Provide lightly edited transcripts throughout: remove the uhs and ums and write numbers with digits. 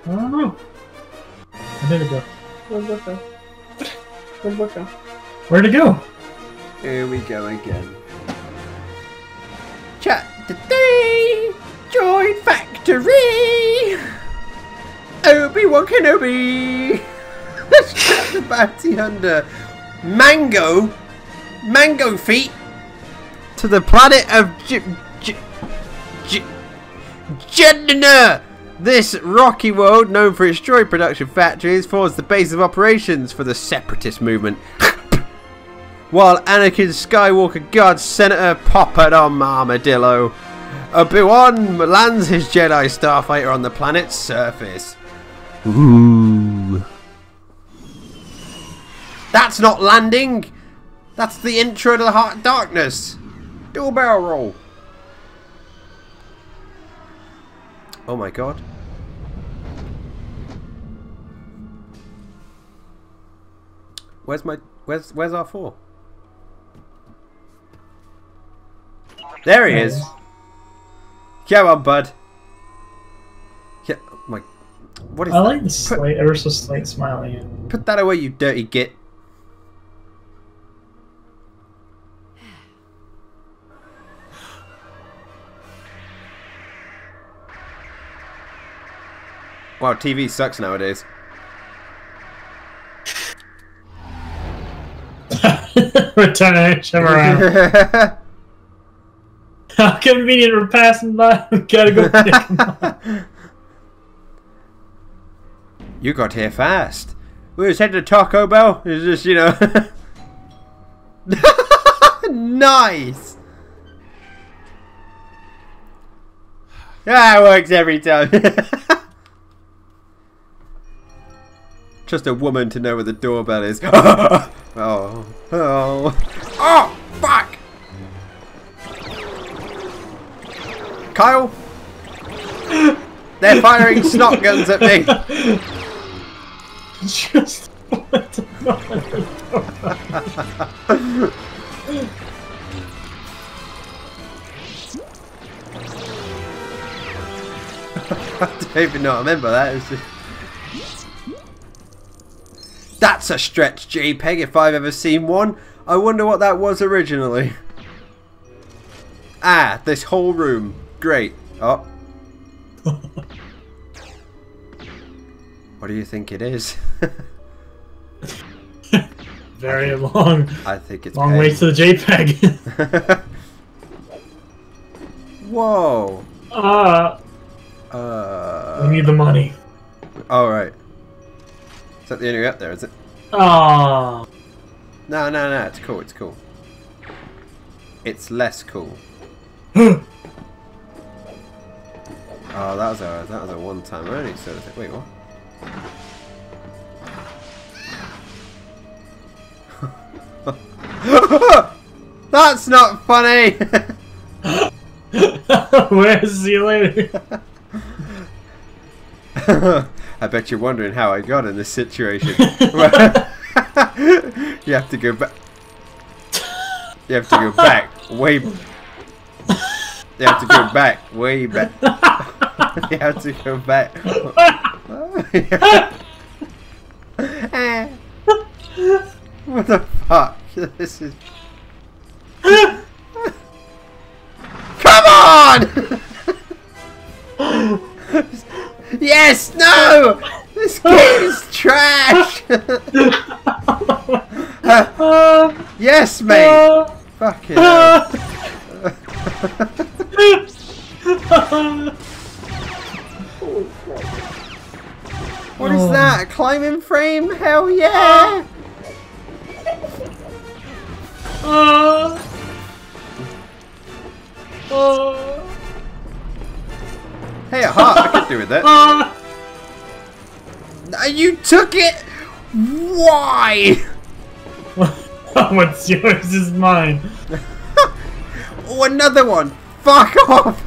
don't know. Where did it go? Where'd it go? Here we go again. Chapter 3! Join Factory! Obi-Wan Kenobi! Strap the bounty hunter Mango feet to the planet of Jeddah. This rocky world, known for its droid production factories, forms the base of operations for the separatist movement. While Anakin Skywalker guards Senator Poppadom Armadillo, Obi-Wan lands his Jedi Starfighter on the planet's surface. Ooh. That's not landing! That's the intro to the Heart of Darkness! Do a barrel roll! Oh my god. Where's R4? There he is! Come on, bud. Yeah, my... What is I that? like the slight, ever so slight smiling. Put that away, you dirty git. Wow, TV sucks nowadays. Return it, around. How convenient, we're passing by. We gotta go pick him up. You got here fast. We just headed to Taco Bell. It's just, you know. Nice! Ah, it works every time. Just a woman to know where the doorbell is. Oh, oh, oh, fuck! Kyle, they're firing snot guns at me. Just I don't even know. I remember that. It was just... That's a stretch JPEG if I've ever seen one. I wonder what that was originally. Ah, this whole room. Great. Oh. What do you think it is? very long. I think it's long way to the JPEG. Whoa. We need the money. All right. Is that the only way up there? Is it? Oh. No, it's cool. It's cool. It's less cool. Oh, that was a one-time only sort of thing. Wait, what? That's not funny. Where's see you later? I bet you're wondering how I got in this situation. You have to go back. You have to go back way. You have to go back way back. You have to go back. What the fuck? This is. Come on! Yes! No! This game is trash! Yes, mate! Fucking hell. What is that? A climbing frame? Hell yeah! Hey, a heart, I could do with that. You took it? Why? What's yours is mine. Oh, another one. Fuck off.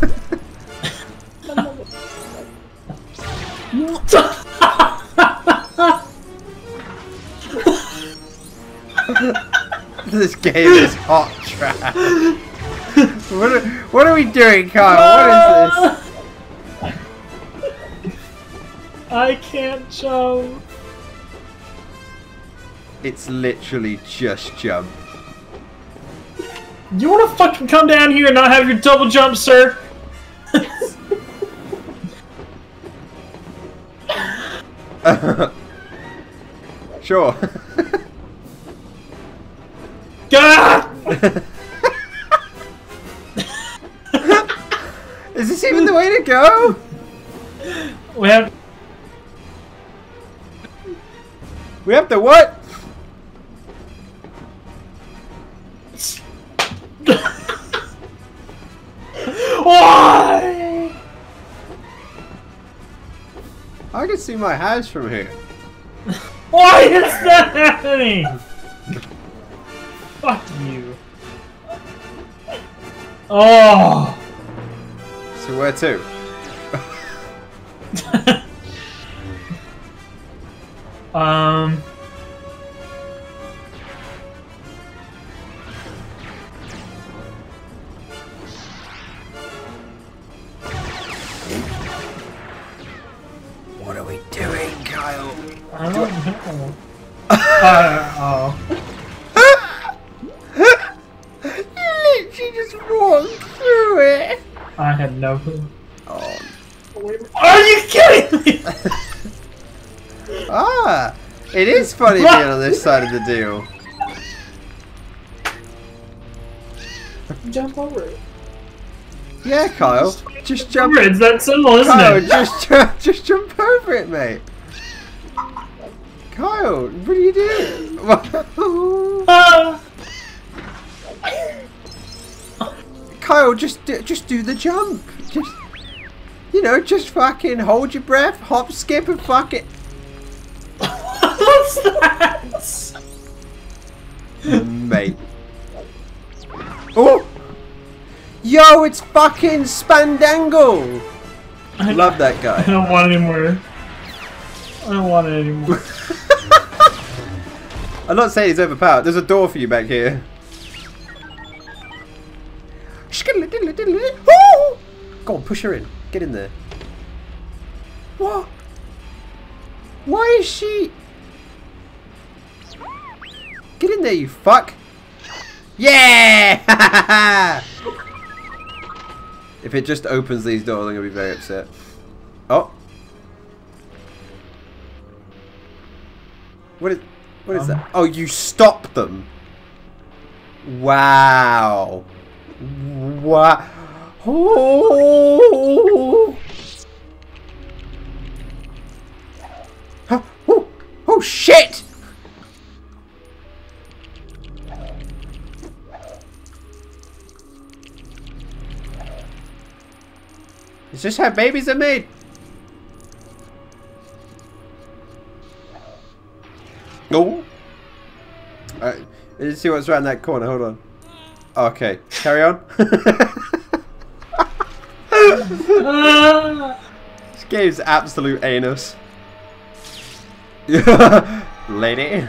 This game is hot trash. What are we doing, Kyle? What is this? I can't jump. It's literally just jump. You wanna fucking come down here and not have your double jump, sir? Sure. God! Is this even the way to go? We have the what? Why? I can see my house from here. Why is that happening? Fuck you. Oh. So where to? What are we doing, Kyle? I don't know. Oh. You literally just walked through it. I had no clue. Oh. Are you kidding me? Ah, it is funny being on this side of the deal. Jump over it. Yeah, Kyle, just jump. It's that simple, isn't Kyle, it? just jump over it, mate. Kyle, what are you doing? Kyle, just do the jump. Just fucking hold your breath, hop, skip, and fuck it. What's that? Mate. Oh! Yo, it's fucking Spandangle! Love that I guy. don't want it anymore. I don't want it anymore. I'm not saying he's overpowered. There's a door for you back here. Go on, push her in. Get in there. What? Why is she... Get in there, you fuck! Yeah! If it just opens these doors, I'm gonna be very upset. Oh! What is that? Oh, you stopped them! Wow! Wow! Oh! Oh shit! Is this how babies are made? No. Let's see what's around that corner. Hold on. Okay, carry on. This game's absolute anus. Lady.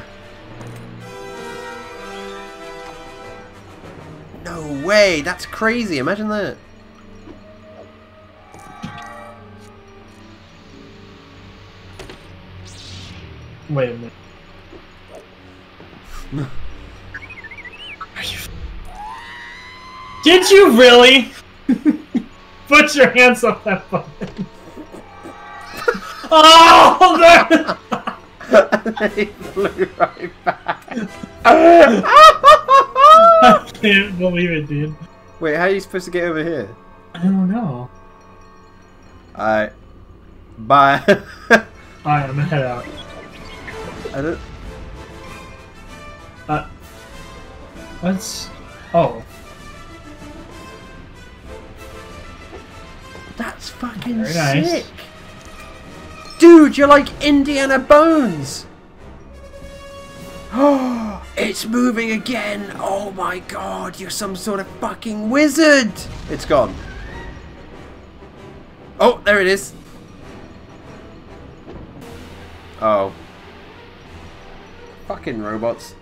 No way, that's crazy. Imagine that. Wait a minute. Did you really put your hands on that button? Oh, there! He flew right back. I can't believe it, dude. Wait, how are you supposed to get over here? I don't know. Alright. Bye. Alright, I'm gonna head out. I don't... What's... Oh. That's fucking Very nice. sick. Dude, you're like Indiana Bones. Oh, it's moving again. Oh my god, you're some sort of fucking wizard. It's gone. Oh, there it is. Oh. Fucking robots.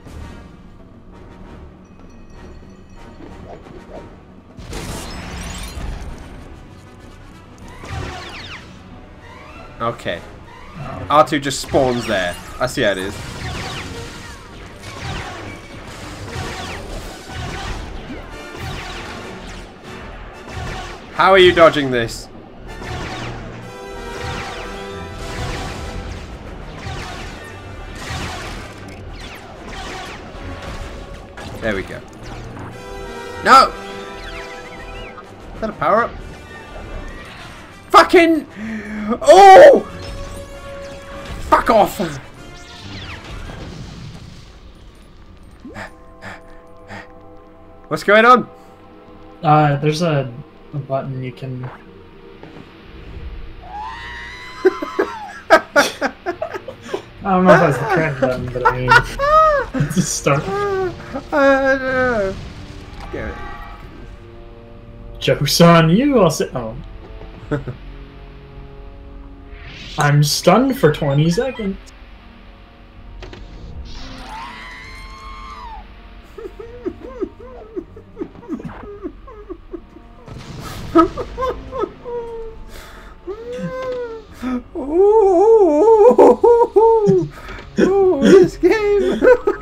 Okay. R2 just spawns there. I see how it is. How are you dodging this? There we go. No! Is that a power up? Fucking! Oh! Fuck off! What's going on? There's a button you can. I don't know if that's the correct button, but I mean, it's a start. I don't know. Joke's on you, I'll say. Oh. I'm stunned for 20 seconds. Oh, this game.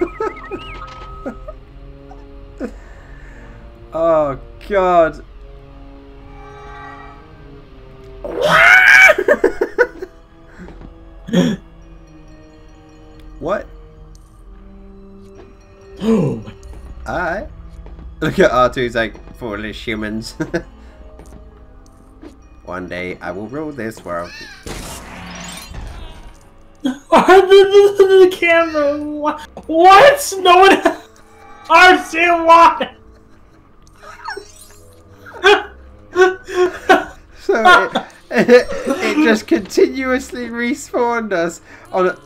Oh God. What? Alright. Look at R2's like, foolish humans. One day I will rule this world. the camera. What? No one. R2, why? So it just continuously respawned us on a...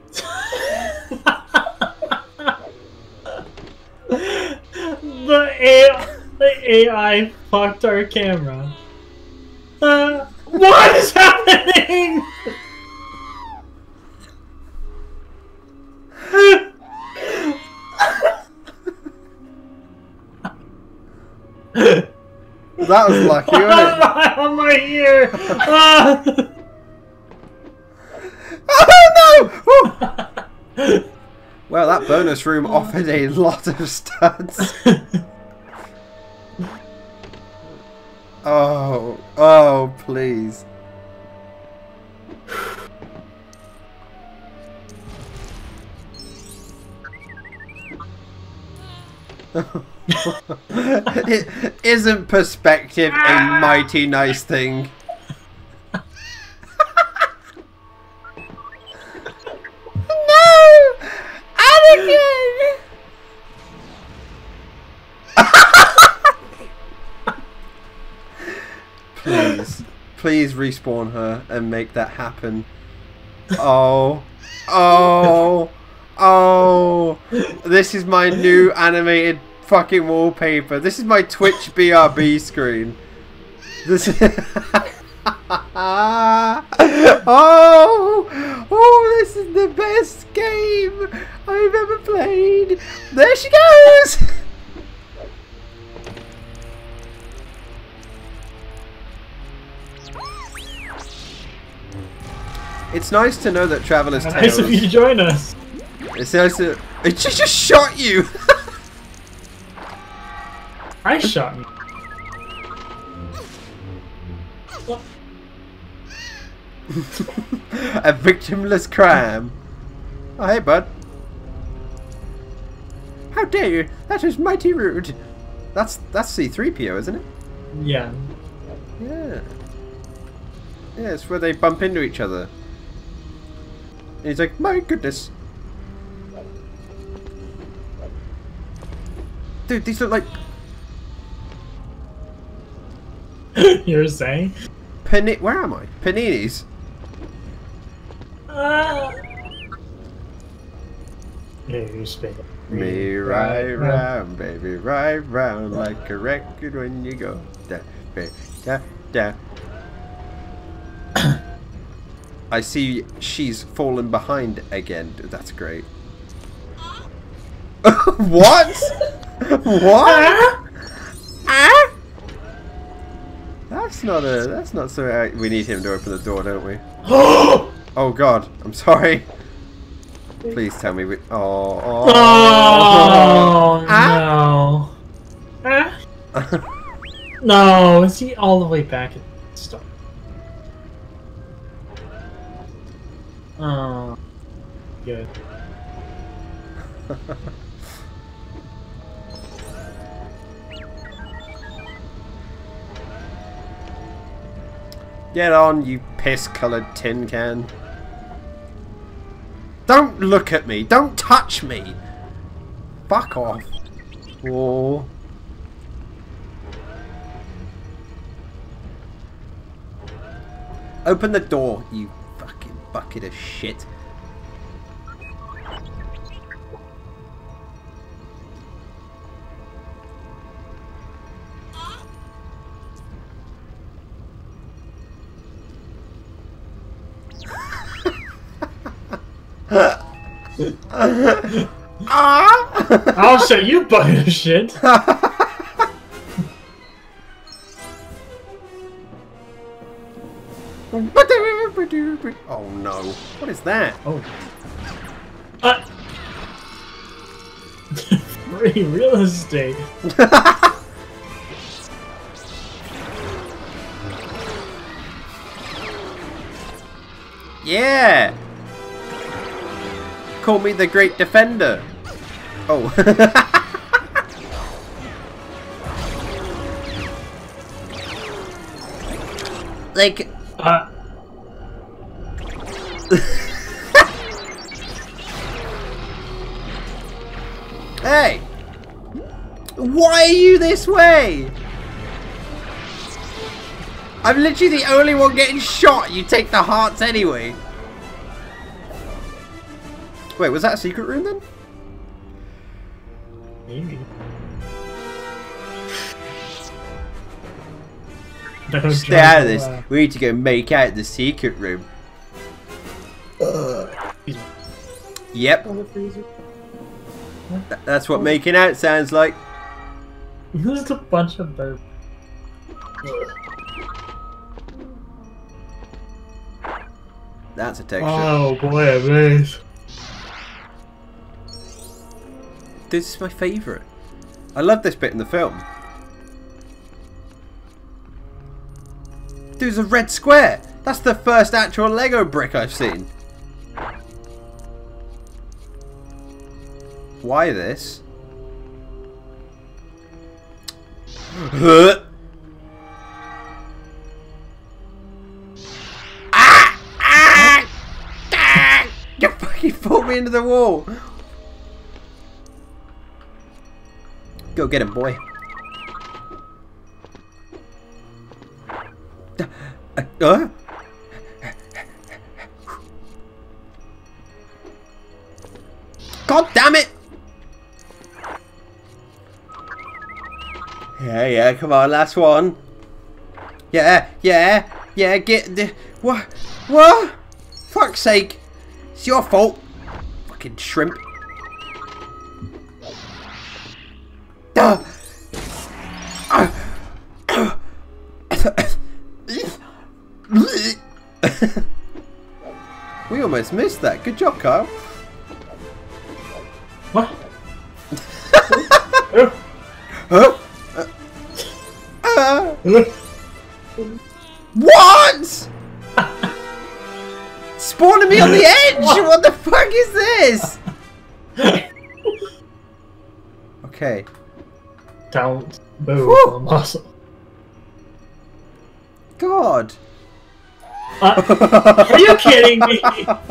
the AI fucked our camera. What is happening? That was lucky, wasn't it? On my ear. Oh no! Well, that bonus room offered a lot of studs. Oh, please. Isn't perspective a mighty nice thing? No! Anakin! Please respawn her and make that happen. Oh. This is my new animated fucking wallpaper. This is my Twitch BRB screen. This is... this is the best game I've ever played. There she goes. It's nice to know that Traveler's Tales... Nice of you to join us. It's nice to... It just shot you! I shot you. A victimless crime. Oh, hey, bud. How dare you? That is mighty rude. That's C-3PO, isn't it? Yeah. Yeah. Yeah, it's where they bump into each other. And he's like, my goodness. Dude, these look like... You were saying? Where am I? Paninis. Me right round, baby, right round like a record when you go da da da. I see she's fallen behind again. Dude, that's great. What? What? That's not something we need him to open the door, don't we? Oh god, I'm sorry. Please tell me we. Oh. Oh Ah? no. Ah? No, is he all the way back at the start? Oh, good. Get on, you piss-coloured tin can. Don't look at me. Don't touch me. Fuck off. Whoa. Open the door, you fucking bucket of shit. I'll show you, bucket of shit. Oh no. What is that? Oh. Free real estate. Yeah! Call me the Great Defender. Oh. Like... Hey! Why are you this way? I'm literally the only one getting shot. You take the hearts anyway. Wait, was that a secret room then? Maybe. Stay out of this. We need to go make out the secret room. Yep. That's what making out sounds like. There's a bunch of birds. That's a texture. Oh boy, amazing. This is my favourite. I love this bit in the film. There's a red square. That's the first actual Lego brick I've seen. Why this? You fucking pulled me into the wall. Go get him, boy. God damn it! Yeah, come on, last one. Yeah, get the... What? Fuck's sake. It's your fault. Fucking shrimp. We almost missed that. Good job, Kyle. What? What? Spawning me on the edge! What the fuck is this? Okay. Don't move the muscle. God. Are you kidding me?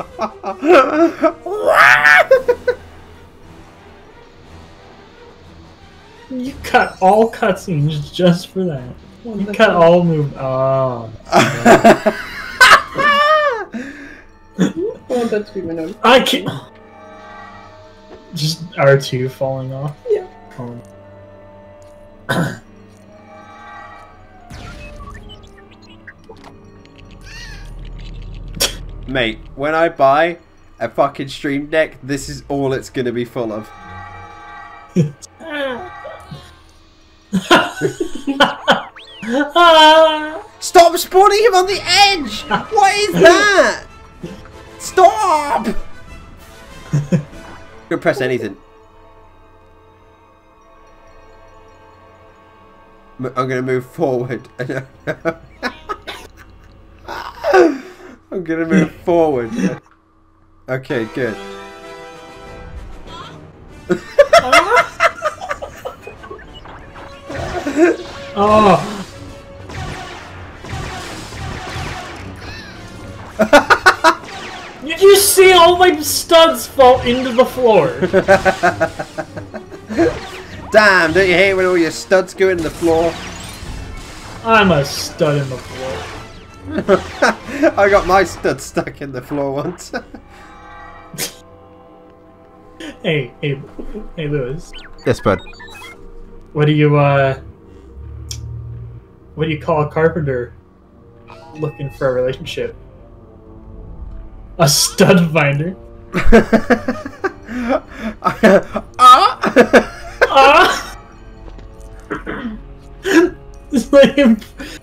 You cut all cutscenes just for that. You cut all move. Oh. Oh, that's good, my I can't. Just R2 falling off. Yeah. Oh. Mate, when I buy a fucking Stream Deck, this is all it's gonna be full of. Stop spawning him on the edge! What is that? Stop! You can press anything. I'm gonna move forward. I'm gonna move forward. Okay, good. Oh. Did you see all my studs fall into the floor? Damn, don't you hate when all your studs go in the floor? I'm a stud in the floor. I got my stud stuck in the floor once. Hey, Lewis. Yes, bud. What do you call a carpenter looking for a relationship? A stud finder. It's like him.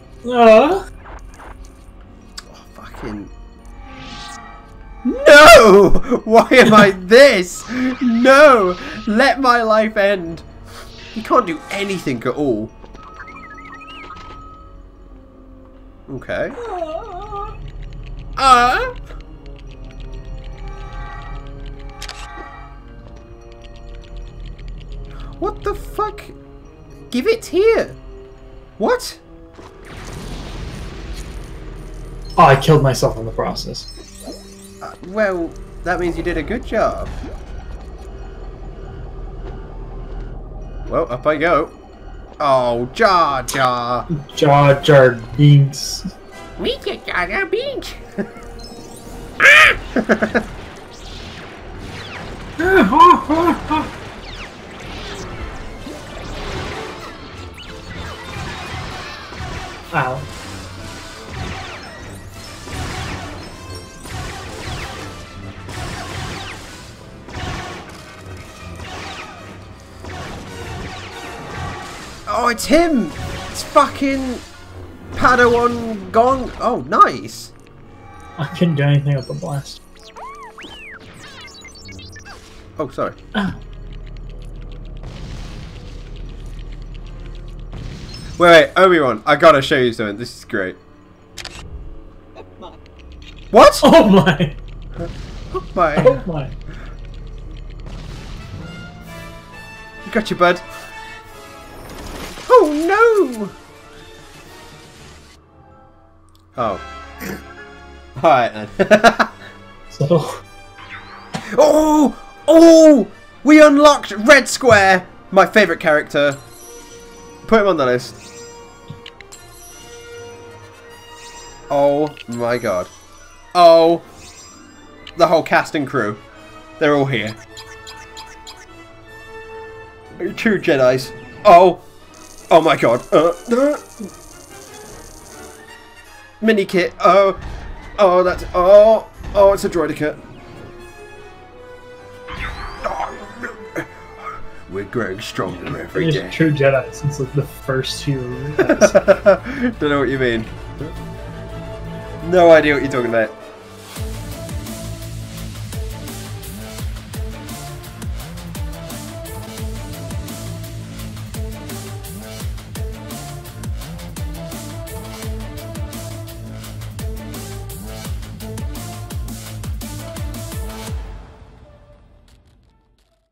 Fucking. No! Why am I this? No! Let my life end. You can't do anything at all. Okay. What the fuck? Give it here. What? Oh, I killed myself in the process. Well, that means you did a good job. Well, up I go. Oh, Jar Jar. Jar Jar Binks. We get Jar Jar Binks. Ow. Oh, it's him! It's fucking Padawan Gong. Oh, nice. I couldn't do anything with the blast. Oh, sorry. Wait, Obi-Wan, I gotta show you something. This is great. What? Oh my! Oh my. Oh my! You got your bud. Oh no! Oh. Alright then. So. Oh! Oh! We unlocked Red Square! My favourite character. Put him on the list. Oh my god. Oh. The whole cast and crew. They're all here. 2 Jedis. Oh. Oh my god. Mini kit. Oh. Oh, that's. Oh. Oh, it's a droidicate. We're growing stronger every day. True Jedi since like the first few. Don't know what you mean. No idea what you're talking about.